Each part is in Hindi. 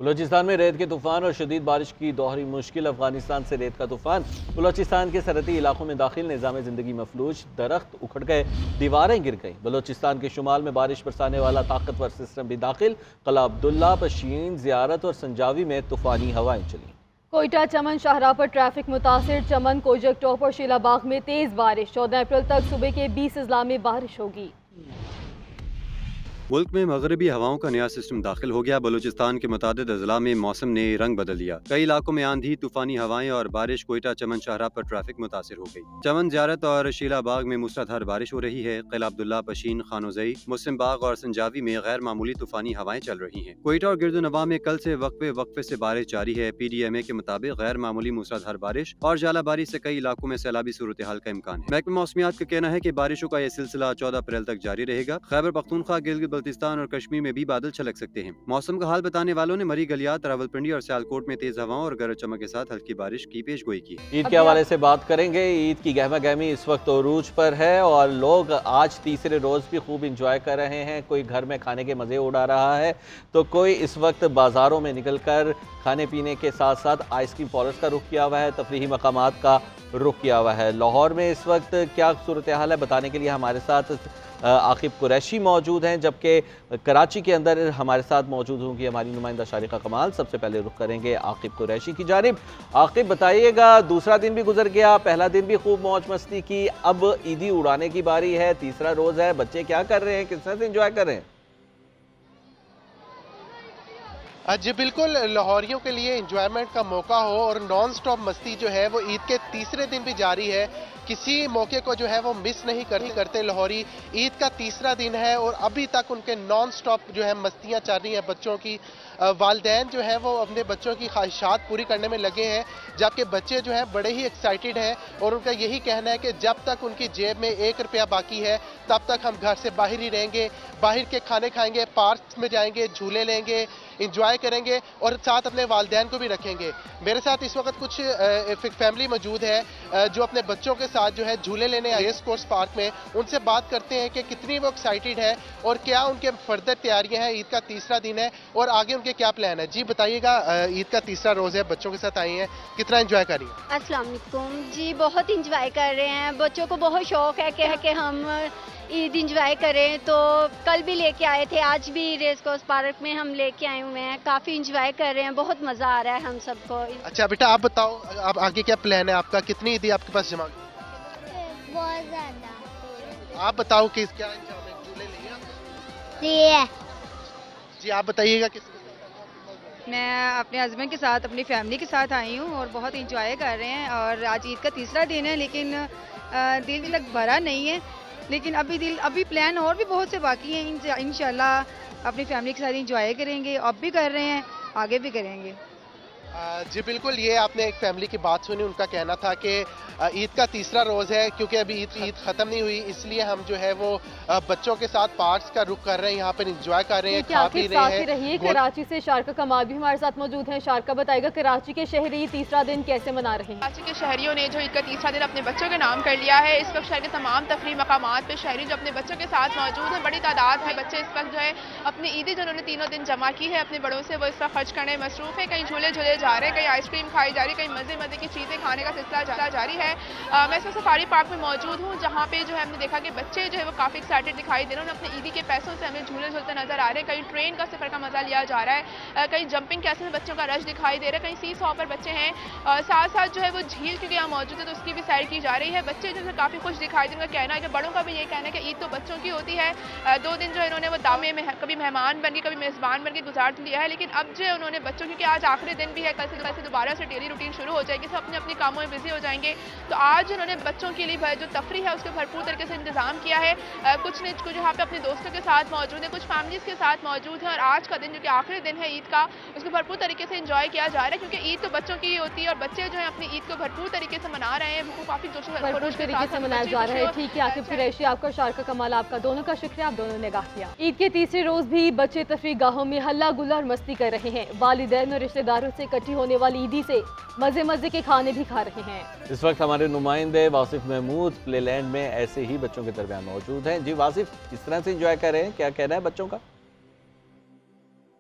बलूचिस्तान में रेत के तूफान और शदीद बारिश की दोहरी मुश्किल। अफगानिस्तान से रेत का तूफान बलूचिस्तान के सरहदी इलाकों में दाखिल, निज़ाम ज़िंदगी मफलूज, दरख्त उखड़ गए, दीवारें गिर गईं। बलूचिस्तान के शुमाल में बारिश बरसाने वाला ताकतवर सिस्टम भी दाखिल। कला अब्दुल्ला, पशीन, ज़ियारत और संजावी में तूफानी हवाएं चली। कोयटा चमन शाहराह पर ट्रैफिक मुतासिर। चमन, कोजक टॉप और शीलाबाग में तेज बारिश। 14 अप्रैल तक सुबह के 20 अजला में बारिश होगी। मुल्क में मगरबी हवाओं का नया सिस्टम दाखिल हो गया। बलूचिस्तान के मुतादिद अजला में मौसम ने रंग बदल लिया। कई इलाकों में आंधी, तूफानी हवाएं और बारिश। कोयटा चमन शाहराह पर ट्रैफिक मुतासिर हो गई। चमन, ज़ियारत और शीलाबाग में मूसलाधार बारिश हो रही है। किला अब्दुल्ला, पशीन, खानोजई, मुस्लिम बाग और संजावी में गैर मामूली तूफानी हवाएं चल रही हैं। कोयटा और गिरदुनवा में कल से वक्फे से बारिश जारी है। PDMA के मुताबिक गैर मामूली मूसलाधार बारिश और जालाबारी से कई इलाकों में सैलाबी सूरत हाल का इम्कान है। महकमा मौसमियात का कहना है कि बारिशों का यह सिलसिला 14 अप्रैल तक जारी रहेगा। खैबर पख्तूनख्वा, गिलगित बल्तिस्तान और कश्मीर में भी बादल छलक सकते हैं। मौसम का हाल बताने वालों ने मरी गलियात, रावलपिंडी और सियालकोट में तेज हवाओं और गरज चमक के साथ हल्की बारिश की पेशगोई की। ईद के हवाले से बात करेंगे। ईद की गहमा गहमी इस वक्त उरूज पर है और लोग आज तीसरे रोज भी खूब इंजॉय कर रहे हैं। कोई घर में खाने के मजे उड़ा रहा है तो कोई इस वक्त बाजारों में निकलकर खाने पीने के साथ साथ आइसक्रीम पार्लर्स का रुख किया हुआ है, तफरीही मकामात का रुख किया हुआ है। लाहौर में इस वक्त क्या सूरत हाल है बताने के लिए हमारे साथ आकिब कुरैशी मौजूद हैं, जबकि कराची के अंदर हमारे साथ मौजूद होंगी हमारी नुमाइंदा शारिका कमाल। सबसे पहले रुख करेंगे आकिब कुरैशी की जानिब। आकिब, बताइएगा, दूसरा दिन भी गुजर गया, पहला दिन भी खूब मौज मस्ती की, अब ईदी उड़ाने की बारी है, तीसरा रोज है, बच्चे क्या कर रहे हैं, किस तरह से इंजॉय कर रहे हैं? जी बिल्कुल, लाहौरियों के लिए इंजॉयमेंट का मौका हो और नॉन स्टॉप मस्ती जो है वो ईद के तीसरे दिन भी जारी है। किसी मौके को जो है वो मिस नहीं करते लाहौरी। ईद का तीसरा दिन है और अभी तक उनके नॉन स्टॉप जो है मस्तियां चल रही हैं बच्चों की। वालिदैन जो है वो अपने बच्चों की ख्वाहिशात पूरी करने में लगे हैं, जबकि बच्चे जो हैं बड़े ही एक्साइटेड हैं और उनका यही कहना है कि जब तक उनकी जेब में 1 रुपया बाकी है तब तक हम घर से बाहर ही रहेंगे, बाहर के खाने खाएंगे, पार्क में जाएंगे, झूले लेंगे, इंजॉय करेंगे और साथ अपने वालिदैन को भी रखेंगे। मेरे साथ इस वक्त कुछ फैमिली मौजूद है जो अपने बच्चों के साथ जो है झूले लेने आए रेस कोर्स पार्क में। उनसे बात करते हैं कि कितनी वो एक्साइटेड है और क्या उनके फर्दर तैयारियां हैं। ईद का तीसरा दिन है और आगे उनके क्या प्लान है। जी बताइएगा, ईद का तीसरा रोज है, बच्चों के साथ आई हैं, कितना एंजॉय कर रही हैं? अस्सलाम वालेकुम जी, बहुत इंजॉय कर रहे हैं। बच्चों को बहुत शौक है कि हम ईद इंजॉय करें, तो कल भी लेके आए थे, आज भी रेस कोर्स पार्क में हम लेके आए हुए हैं। काफ़ी इंजॉय कर रहे हैं, बहुत मज़ा आ रहा है हम सबको। अच्छा बेटा, आप बताओ, आप आगे क्या प्लान है आपका, कितनी ईदी आपके पास जमा? बहुत ज़्यादा। आप बताओ कि क्या झूले लिए? जी आप बताइएगा किस? मैं अपने हस्बैंड के साथ, अपनी फैमिली के साथ आई हूँ और बहुत इंजॉय कर रहे हैं। और आज ईद का तीसरा दिन है, लेकिन दिल तक भरा नहीं है, लेकिन अभी प्लान और भी बहुत से बाकी हैं। इंशाल्लाह अपनी फैमिली के साथ इंजॉय करेंगे, अब भी कर रहे हैं, आगे भी करेंगे। जी बिल्कुल, ये आपने एक फैमिली की बात सुनी। उनका कहना था कि ईद का तीसरा रोज है, क्योंकि अभी ईद खत्म नहीं हुई, इसलिए हम जो है वो बच्चों के साथ पार्क्स का रुख कर रहे हैं, यहाँ पर एंजॉय कर रहे हैं, खा पी रहे हैं। कराची से शारका कमाल भी हमारे साथ मौजूद हैं। शारका, बताएगा कराची के शहरी तीसरा दिन कैसे मना रहे हैं? कराची के शहरियों ने जो ईद का तीसरा दिन अपने बच्चों के नाम कर लिया है। इस वक्त शहर के तमाम तफरीह मकामात पे शहरी जो अपने बच्चों के साथ मौजूद हैं, बड़ी तादाद में बच्चे इस वक्त जो है अपनी ईदी जो उन्होंने तीनों दिन जमा की है अपने बड़ों से, वो इस वक्त खर्च करने में मसरूफ है। कहीं झूले झूले जा रहे हैं, कहीं आइसक्रीम खाई जा रही है, कहीं मजे मजे की चीज़ें खाने का सिलसिला जारी है। मैं इस वक्त सफारी पार्क में मौजूद हूँ, जहाँ पे जो है हमने देखा कि बच्चे जो है वो काफ़ी एक्साइटेड दिखाई दे रहे हैं। अपने ईदी के पैसों से हमें झूले झूलते नजर आ रहे हैं। कहीं ट्रेन का सफर का मजा लिया जा रहा है, कहीं जंपिंग कैसे में बच्चों का रश दिखाई दे रहा है, कहीं सी सॉ पर बच्चे हैं, साथ साथ जो है वो झील क्योंकि यहाँ मौजूद है तो उसकी भी सैर की जा रही है। बच्चे जो है काफ़ी खुश दिखाई दे रहे हैं। उनका कहना है कि बड़ों का भी ये कहना है कि ईद तो बच्चों की होती है। 2 दिन जो है इन्होंने वो दावे में कभी मेहमान बन के कभी मेज़बान बन के गुजार लिया है, लेकिन अब जो है उन्होंने बच्चों, क्योंकि आज आखिरी दिन भी है, कल से दोबारा से डेली रूटीन शुरू हो जाएगी, सब अपने अपने कामों में बिजी हो जाएंगे, तो आज उन्होंने बच्चों के लिए जो तफरीह है उसके भरपूर तरीके से इंतजाम किया है। कुछ यहाँ पे अपने दोस्तों के साथ मौजूद है, कुछ फैमिलीज के साथ मौजूद है और आज का दिन जो कि आखिरी दिन है ईद का, उसको भरपूर तरीके से इंजॉय किया जा रहा है, क्योंकि ईद तो बच्चों की ही होती है और बच्चे जो है अपनी ईद को भरपूर तरीके से मना रहे हैं। वो काफी जोश तरीके से मनाया जा रहा है। ठीक है आकिब कुरैशी, आपका शारका कमाल, आपका दोनों का शुक्रिया, आप दोनों ने निगाह किया। ईद के तीसरे रोज भी बच्चे तफरीह गाहों में हल्ला गुल्ला और मस्ती कर रहे हैं। वालिदैन और रिश्तेदारों से इकट्ठी होने वाली ईदी से मजे मजे के खाने भी खा रहे हैं। इस वक्त हमारे नुमाइंदे वासिफ महमूद प्लेलैंड में ऐसे ही बच्चों के दरमियान मौजूद हैं। जी वासिफ, किस तरह से एंजॉय कर रहे हैं, क्या कहना है बच्चों का? बिल्कुल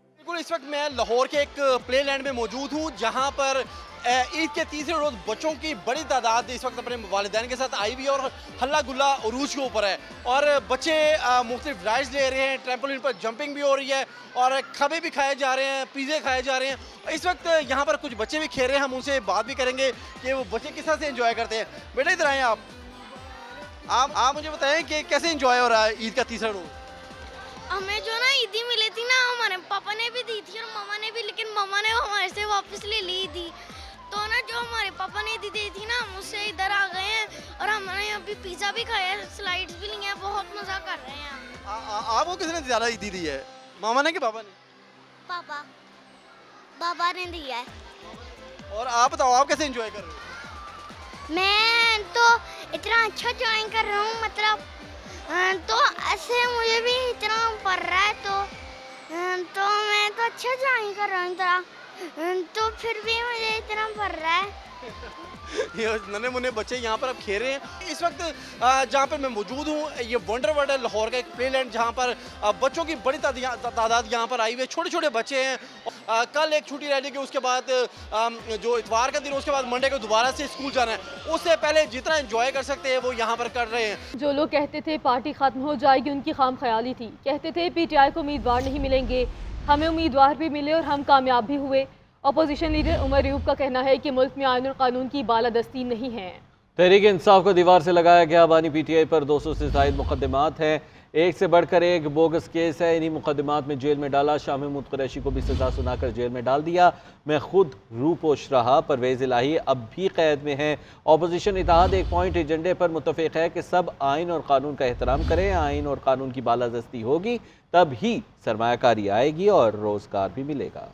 इस वक्त मैं लाहौर के एक प्ले लैंड में मौजूद हूँ जहाँ पर ईद के तीसरे रोज़ बच्चों की बड़ी तादाद इस वक्त अपने वालिदैन के साथ आई हुई है और हल्ला गुल्ला उरूज के ऊपर है और बच्चे मुख्तलिफ राइड्स ले रहे हैं, ट्रैम्पोलिन पर जंपिंग भी हो रही है और खबे भी खाए जा रहे हैं, पिज़्ज़े खाए जा रहे हैं। इस वक्त यहाँ पर कुछ बच्चे भी खेल रहे हैं, हम उनसे बात भी करेंगे कि वो बच्चे किस तरह से एंजॉय करते हैं। बेटा इधर आए आप मुझे बताएं कि कैसे एंजॉय हो रहा है ईद का तीसरा रोज़? हमें जो ना ईदी मिली थी ना, हमारे पापा ने भी दी थी और मामा ने भी, लेकिन मामा ने हमारे से वापस ले ली थी। तो ना जो हमारे पापा ने दी थी ना, हम उससे इधर आ गए हैं और हमने अभी पिज़्ज़ा भी खाया है, स्लाइड्स भी लिए हैं, बहुत मज़ा कर रहे हैं। आपको किसने ज़्यादा ईदी दी है, मामा ने कि पापा ने? पापा ने दिया है। और आप बताओ आप कैसे एंजॉय कर रहे हो? मैं तो इतना अच्छा एंजॉय कर रहा हूँ, मतलब तो ऐसे मुझे भी इतना पड़ रहा है तो मैं तो अच्छा एंजॉय कर रहा हूँ इतना, तो फिर भी मुझे इतना पड़ रहा है। ये नन्हे मुन्ने बच्चे यहाँ पर अब खेल रहे हैं। इस वक्त जहाँ पर मैं मौजूद हूँ ये वंडर वर्ल्ड है, लाहौर का एक प्ले लैंड जहाँ पर बच्चों की बड़ी तादाद यहाँ पर आई हुई है। छोटे छोटे बच्चे हैं। कल एक छुट्टी रहेगी, उसके बाद जो इतवार का दिन, उसके बाद मंडे को दोबारा से स्कूल जाना है। उससे पहले जितना एंजॉय कर सकते हैं वो यहाँ पर कर रहे हैं। जो लोग कहते थे पार्टी खत्म हो जाएगी, उनकी खाम ख्याली थी। कहते थे PTI को उम्मीदवार नहीं मिलेंगे, हमें उम्मीदवार भी मिले और हम कामयाब भी हुए। अपोजिशन लीडर उमर अयूब का कहना है कि मुल्क में आईन और कानून की बालादस्ती नहीं है। तहरीक इंसाफ को दीवार से लगाया गया। बानी PTI पर 200 से ज़ायद मुकदमात हैं, एक से बढ़कर एक बोगस केस है। इन्हीं मुकदमात में जेल में डाला। शाह महमूद कुरैशी को भी सजा सुनाकर जेल में डाल दिया। मैं खुद रूपोश रहा। परवेज़ इलाही अब भी कैद में है। अपोजिशन इत्तेहाद एक पॉइंट एजेंडे पर मुत्तफिक है कि सब आइन और कानून का एहतराम करें। आइन और कानून की बालादस्ती होगी तब ही सरमायाकारी आएगी और रोजगार भी मिलेगा।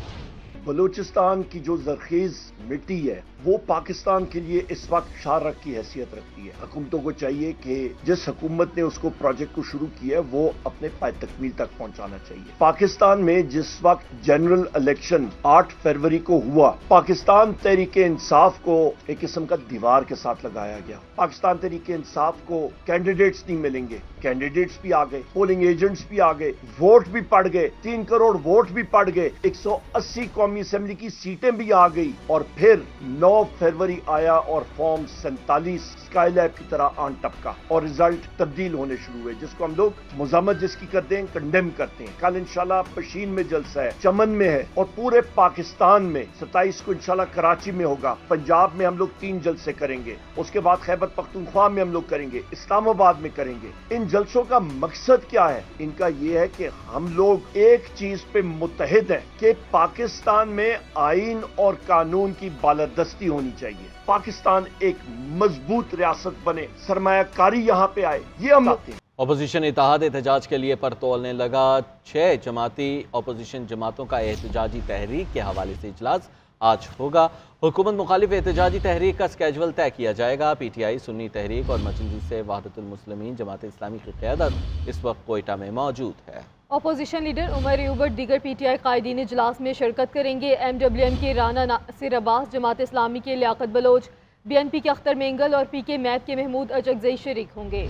बलूचिस्तान की जो जरखेज मिट्टी है वो पाकिस्तान के लिए इस वक्त शारक की हैसियत रखती है। हुकूमतों को चाहिए कि जिस हुकूमत ने उसको प्रोजेक्ट को शुरू किया है वो अपने पाए तकमील तक पहुंचाना चाहिए। पाकिस्तान में जिस वक्त जनरल इलेक्शन 8 फरवरी को हुआ, पाकिस्तान तहरीक इंसाफ को एक किस्म का दीवार के साथ लगाया गया। पाकिस्तान तहरीक इंसाफ को कैंडिडेट्स नहीं मिलेंगे, कैंडिडेट्स भी आ गए, पोलिंग एजेंट्स भी आ गए, वोट भी पड़ गए, 3 करोड़ वोट भी पड़ गए, 180 कौमी असेंबली की सीटें भी आ गई और फिर 9 फरवरी आया और फॉर्म 47 स्काईलैब की तरह आन टपका और रिजल्ट तब्दील होने शुरू हुए, जिसको हम लोग मुज़ामत जिसकी करते हैं, कंडेम करते हैं। कल इंशाल्लाह पशीन में जलसा है, चमन में है और पूरे पाकिस्तान में 27 को इंशाल्लाह कराची में होगा। पंजाब में हम लोग 3 जलसे करेंगे, उसके बाद खैबर पख्तूनख्वा में हम लोग करेंगे, इस्लामाबाद में करेंगे। इन जलसों का मकसद क्या है? इनका यह है कि हम लोग एक चीज पे मुत्तहिद हैं कि पाकिस्तान में आइन और कानून की बालादस्ती होनी चाहिए। पाकिस्तान एक मजबूत रियासत बने, सरमायाकारी यहाँ पे आए, ये हम चाहते हैं। अपोजिशन इत्तेहाद एहतजाज के लिए पर तोलने लगा। 6 जमाती अपोजिशन जमातों का एहतजाजी तहरीक के हवाले से इजलास आज होगा। हुकूमत मुखालिफ एहतजाजी तहरीक का स्केजुअल तय किया जाएगा। PTI, सुन्नी तहरीक और मजलिस वहदतुल मुस्लिमीन जमात इस्लामी की क़यादत इस वक्त कोयटा में मौजूद है। अपोजिशन लीडर उमर अयूब और दीगर PTI कायदीन इजलास में शिरकत करेंगे। MWM के राना नासिर अब्बास, जमात इस्लामी के लियाकत बलोच, BNP के अख्तर मेंगल और PK मैप के महमूद अचकजई शरीक होंगे।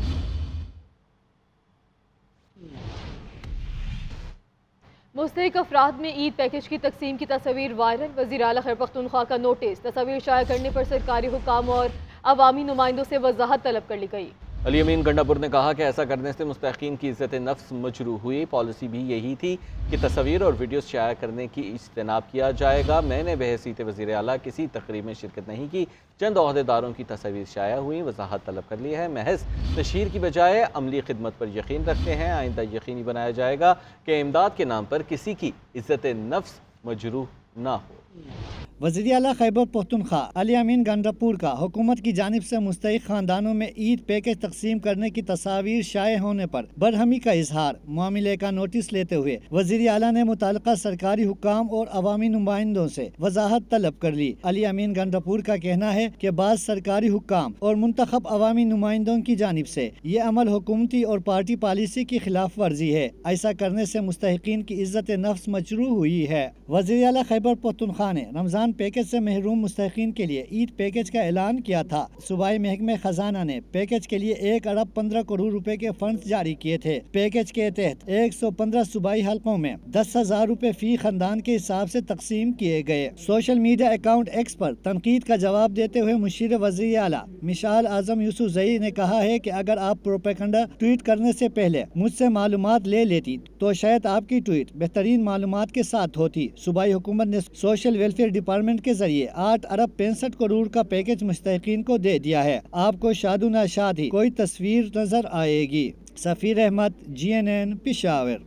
मुस्तहिक अफराद में ईद पैकेज की तकसीम की तस्वीर वायरल। वज़ीर आला खैबर पख्तूनख्वा का नोटिस, तस्वीर शाया करने पर सरकारी हुकाम और अवामी नुमाइंदों से वजाहत तलब कर ली गई। अली अमीन गंडापुर ने कहा कि ऐसा करने से मुस्तहिकीन की इज्जत नफ्स मजरू हुई। पॉलिसी भी यही थी कि तस्वीर और वीडियो शाया करने की इज्तनाब किया जाएगा। मैंने बहसीत वज़ीर आला किसी तकरीब में शिरकत नहीं की। चंद ओहदेदारों की तस्वीर शाया हुई, वजाहत तलब कर ली है। महज तशहीर की बजाय अमली खिदमत पर यकीन रखते हैं। आइंदा यकीनी बनाया जाएगा कि इमदाद के नाम पर किसी की इज्जत नफ्स मजरू ना हो। वज़ीर आला खैबर पख्तूनख्वा अली अमीन गंडापुर का हुकूमत की जानिब से मुस्तहिक खानदानों में ईद पैकेज तकसीम करने की तस्वीर शाये होने पर बरहमी का इजहार, मामले का नोटिस लेते हुए वज़ीर आला ने मुताल्लिका सरकारी हुकाम और अवामी नुमाइंदों से वजाहत तलब कर ली। अली अमीन गंडापुर का कहना है कि बाज़ सरकारी हुकाम और मुंतखब अवामी नुमाइंदों की जानिब से ये अमल हुकूमती और पार्टी पॉलिसी की खिलाफ वर्जी है। ऐसा करने से मुस्तहिकीन की इज्जत नफ्स मजरूह हुई है। वज़ीर आला खैबर पख्तूनख्वा ने रमजान खानदान पैकेज से महरूम मुस्तहिकीन के लिए ईद पैकेज का ऐलान किया था। सूबाई महकमे खजाना ने पैकेज के लिए 1 अरब 15 करोड़ रुपए के फंड जारी किए थे। पैकेज के तहत 115 सूबाई हलकों में 10,000 रुपए फी खानदान के हिसाब से तकसीम किए गए। सोशल मीडिया अकाउंट एक्स पर तनकीद का जवाब देते हुए मुशीर वज़ीर आला मिसाल आजम यूसुफ जई ने कहा है कि अगर आप प्रोपेगेंडा ट्वीट करने से पहले मुझसे मालूमात ले लेती तो शायद आपकी ट्वीट बेहतरीन मालूमात के साथ होती। सूबाई हुकूमत ने सोशल वेलफेयर डिपार्टमेंट के जरिए 8 अरब 65 करोड़ का पैकेज मुस्तहिकीन को दे दिया है। आपको शादू नाशाद ही कोई तस्वीर नजर आएगी। सफीर अहमद, GNN, पेशावर।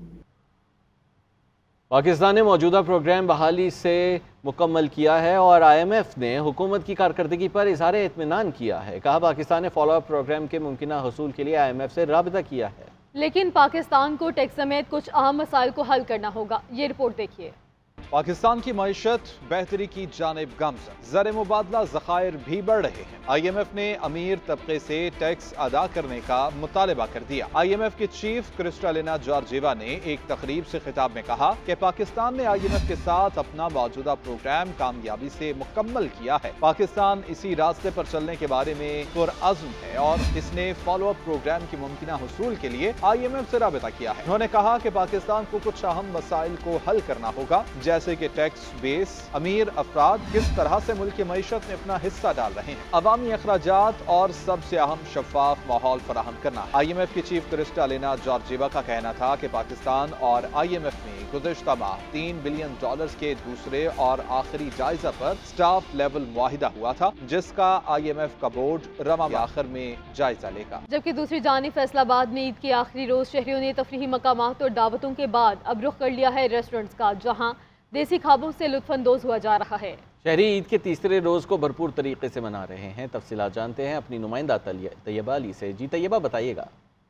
पाकिस्तान ने मौजूदा प्रोग्राम बहाली से मुकम्मल किया है और IMF ने हुकूमत की कारकर्दगी पर इज़हार इत्मीनान किया है। कहा पाकिस्तान ने फॉलो अप प्रोग्राम के मुमकिना हसूल के लिए IMF से राबिता किया है। लेकिन पाकिस्तान को टैक्स समेत कुछ अहम मसाइल को हल करना होगा। ये रिपोर्ट देखिए। पाकिस्तान की मईशत बेहतरी की जानिब गामज़न, ज़र मुबादला ज़खायर भी बढ़ रहे हैं। IMF ने अमीर तबके से टैक्स अदा करने का मुतालबा कर दिया। IMF के चीफ क्रिस्टालिना जॉर्जिवा ने एक तकरीब से खिताब में कहा कि पाकिस्तान ने IMF के साथ अपना मौजूदा प्रोग्राम कामयाबी से मुकम्मल किया है। पाकिस्तान इसी रास्ते पर चलने के बारे में पुरअज़्म है और इसने फॉलो अप प्रोग्राम की मुमकिना हुसूल के लिए IMF से राबिता किया है। उन्होंने कहा कि पाकिस्तान को कुछ अहम मसाइल को हल करना होगा, जैसे कि टैक्स बेस, अमीर अफराद किस तरह से मुल्क की मईशत में अपना हिस्सा डाल रहे हैं, अवामी अखराजात और सबसे अहम शफाफ माहौल फराहम करना। IMF की चीफ क्रिस्टालिना जॉर्जिवा का कहना था कि पाकिस्तान और IMF में गुज़िश्ता माह $3 बिलियन के दूसरे और आखिरी जायजा पर स्टाफ लेवल मुआहिदा हुआ था, जिसका IMF का बोर्ड रमा के आखिर में जायजा लेगा। जबकि दूसरी जानिब फैसलाबाद में ईद के आखिरी रोज शहरियों ने तफरीही मकामात और दावतों के बाद अब रुख कर लिया है रेस्टोरेंट्स का, जहाँ देसी खाबों से लुत्फानंदोज हुआ जा रहा है। शहरी ईद के तीसरे रोज़ को भरपूर तरीके से मना रहे हैं। तफसीलात जानते हैं अपनी नुमाइंदा तैयबा अली से। जी तैयबा, बताइएगा।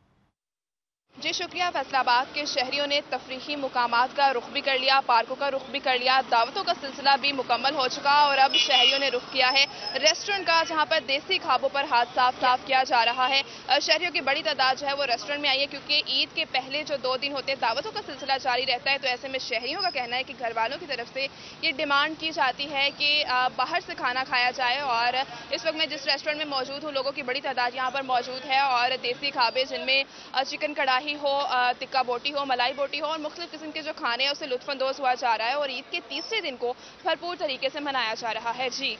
जी शुक्रिया। फैसलाबाद के शहरियों ने तफरीही मुकामात का रुख भी कर लिया, पार्कों का रुख भी कर लिया, दावतों का सिलसिला भी मुकम्मल हो चुका और अब शहरियों ने रुख किया है रेस्टोरेंट का, जहां पर देसी खाबों पर हाथ साफ किया जा रहा है। शहरियों की बड़ी तादाद जो है वो रेस्टोरेंट में आई है, क्योंकि ईद के पहले जो 2 दिन होते हैं दावतों का सिलसिला जारी रहता है। तो ऐसे में शहरियों का कहना है कि घर वालों की तरफ से ये डिमांड की जाती है कि बाहर से खाना खाया जाए। और इस वक्त मैं जिस रेस्टोरेंट में मौजूद हूँ, लोगों की बड़ी तादाद यहाँ पर मौजूद है और देसी खाबे जिनमें चिकन कढ़ाई हो, टिक्का बोटी हो, मलाई बोटी हो और मुख्तलिफ किस्म के जो खाने हैं उससे लुत्फानंदोज हुआ जा रहा है और ईद के तीसरे दिन को भरपूर तरीके से मनाया जा रहा है। जी